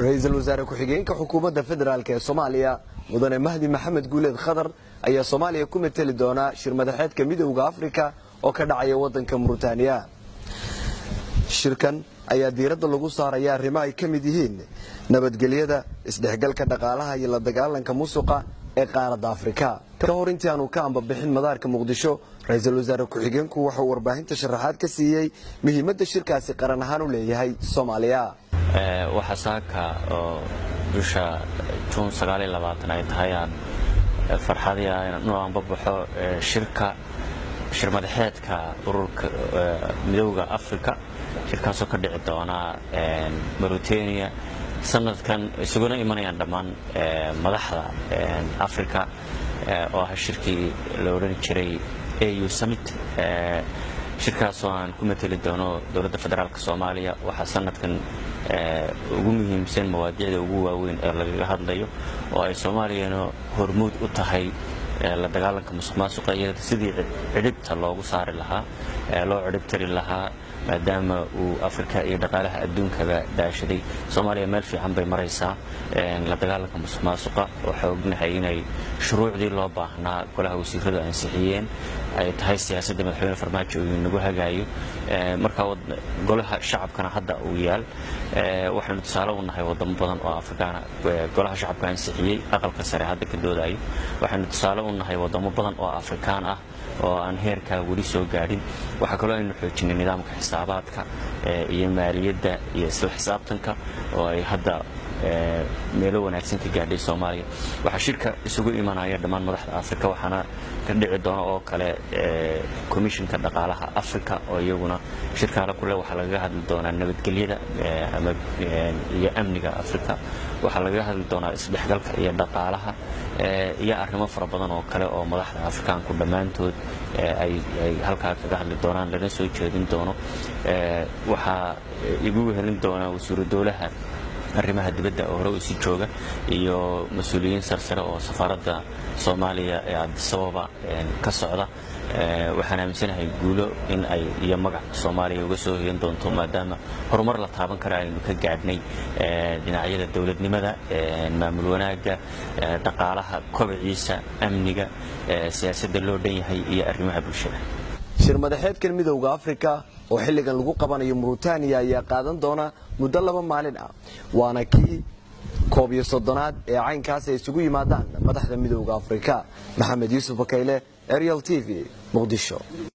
ra'iisul wasaare ku-xigeenka xukuumadda federaalk ee Soomaaliya mudane Mahdi Maxamed Guuleed Khadar ayaa Soomaaliya ku meteli doona shir madaxeedka Midowga Afrika oo ka dhacaya wadanka Mauritania. Shirkan ayaa diiradda lagu saaraya arrimaha ay ka mid yihiin nabadgelyada, isdhexgalka dhaqaalaha iyo la dagaalanka musuqa ee qaaradda Afrika. Ka hor intii aanu ka ambabixin madaarka Muqdisho, ra'iisul wasaare ku-xigeenku wuxuu warbaahinta sharaxaad ka siiyay muhiimadda shirkaasi qaran ahaan u leeyahay Soomaaliya. waxa saaka oo bisha June 29 ay tahay farxadiya inuu ambabaxo shir madaxeedka ururka Midowga Afrika shirkaasoo ka dhici doona Mauritania sanadkan isaguna imanayaan dhammaan madaxda Afrika oo shirkii la oran jiray AU Summit shirkaasoo aan ku meteli doono dowladda federaalka Soomaaliya. waxa sanadkan ugu muhiimsan mawaadiicda ugu waaweyn ee laga hadlayo oo ay Soomaaliyana hormuud u tahay la dagaalanka musuqmaasuqa iyo sidii cidhibta loogu saari lahaa loo cidhibtiri lahaa maadaama uu Afrika iyo dhaqaalaha adduunka daashaday. Soomaaliya meel fiican bay maraysaa la dagaalanka musuqmaasuqa. waxa ognahay inay shuruucdii loo baahnaa golaha wasiiradu ansixiyeen ay tahay siyaasadda madaxweyne Farmaajo uu nagu hagaayo marka golaha shacabkana hadda uu yaal. waxaanu tusaale u nahay wadamo badan oo Afrikaan golaha shacabka ansixiyay aqalka sare hadda ka doodayo. waxaanu tusaale u nahay wadamo badan oo Afrikaan ah oo aan heerka wali soo gaadhin. waxa kale oo aynu xoojinay nidaamka xisaabaadka iyo maaliyadda iyo isla xisaabtanka oo ay hadda meelo wanaagsan ka gaadhay Soomaaliya. waxa shirka isugu imanaya dhammaan madaxda Afrika waxaana ka dhici doona oo kale komishanka dhaqaalaha Afrika oo iyaguna shirkaale kule waxa laga hadli doonaa nabadgelyada iyo amniga Afrika. waxa laga hadli doonaa isdhexgalka iyo dhaqaalaha iyo arrimo fara badan oo kale oo madaxda Afrikaanku dhammaantood ay halkaa kaga hadli doonaan lana soo jeedin doono. waxa igu helin doona wasiiru dowlaha arrimaha dibadda oo hore u sii jooga iyo mas'uuliyiin sarsare oo safaaradda Soomaaliya ee Addis Ababa ka socda. waxaan aaminsanahay guulo in ay iyo magac Soomaaliya uga soo heeyan doonto maadaama horumar la taaban karo aynu ka gaadhnay dhinacyada dawladnimada, maamul wanaagga, dhaqaalaha, kobciisa, amniga, siyaasadda loo dhan yahay iyo arrimaha bulshada. shir madaxeedkan Midowga Afrika oo xilligan lagu qabanayo Mauritania ayaa qaadan doona muddo 2 maalin ah. waana kii 31aad ee caynkaas ay isugu yimaadaan madaxda Midowga Afrika. Maxamed Yuusuf Bakayle, Ariel TV, Muqdisho.